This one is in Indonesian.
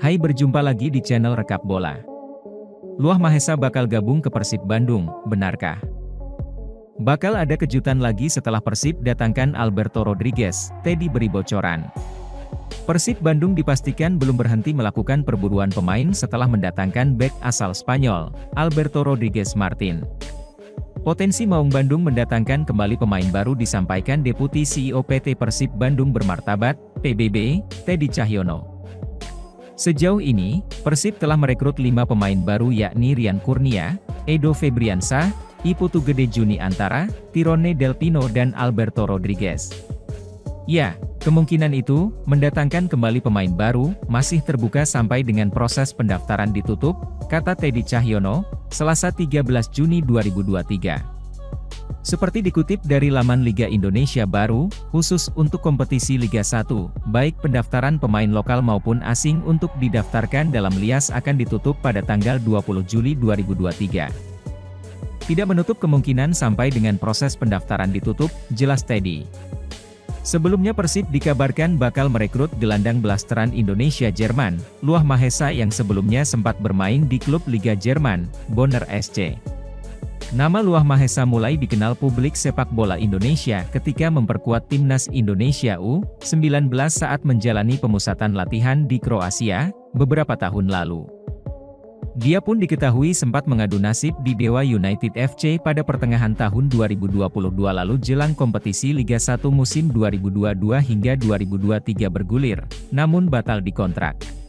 Hai, berjumpa lagi di channel Rekap Bola. Luah Mahesa bakal gabung ke Persib Bandung, benarkah? Bakal ada kejutan lagi setelah Persib datangkan Alberto Rodriguez, Teddy beri bocoran. Persib Bandung dipastikan belum berhenti melakukan perburuan pemain setelah mendatangkan bek asal Spanyol, Alberto Rodriguez Martin. Potensi Maung Bandung mendatangkan kembali pemain baru disampaikan Deputi CEO PT Persib Bandung Bermartabat, PBB, Teddy Cahyono. Sejauh ini, Persib telah merekrut 5 pemain baru yakni Rian Kurnia, Edo Febriansah, Iputu Gede Juni Antara, Tirone Del Pino dan Alberto Rodriguez. Ya, kemungkinan itu, mendatangkan kembali pemain baru, masih terbuka sampai dengan proses pendaftaran ditutup, kata Teddy Cahyono, Selasa 13 Juni 2023. Seperti dikutip dari laman Liga Indonesia Baru, khusus untuk kompetisi Liga 1, baik pendaftaran pemain lokal maupun asing untuk didaftarkan dalam LIAS akan ditutup pada tanggal 20 Juli 2023. Tidak menutup kemungkinan sampai dengan proses pendaftaran ditutup, jelas Teddy. Sebelumnya Persib dikabarkan bakal merekrut gelandang blasteran Indonesia Jerman, Luah Mahesa yang sebelumnya sempat bermain di klub Liga Jerman, Bonner SC. Nama Luah Mahesa mulai dikenal publik sepak bola Indonesia ketika memperkuat timnas Indonesia U19 saat menjalani pemusatan latihan di Kroasia, beberapa tahun lalu. Dia pun diketahui sempat mengadu nasib di Dewa United FC pada pertengahan tahun 2022 lalu jelang kompetisi Liga 1 musim 2022 hingga 2023 bergulir, namun batal dikontrak.